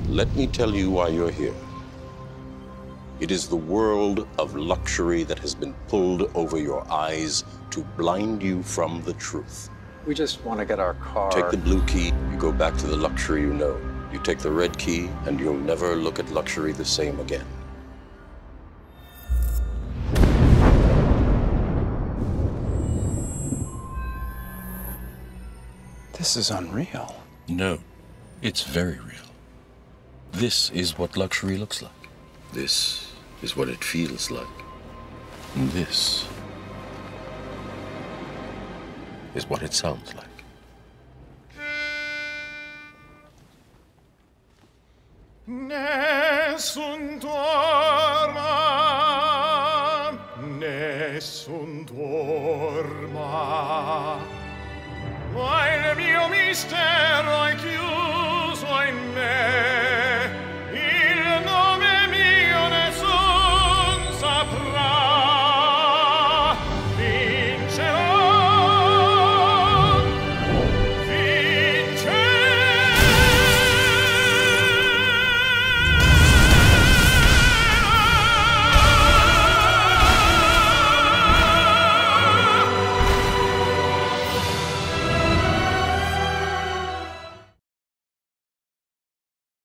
Let me tell you why you're here. It is the world of luxury that has been pulled over your eyes to blind you from the truth. We just want to get our car. Take the blue key, you go back to the luxury you know. You take the red key, and you'll never look at luxury the same again. This is unreal. No, it's very real. This is what luxury looks like. This is what it feels like. And this is what it sounds like. Nessun dorma, nessun dorma, ma il mio mistero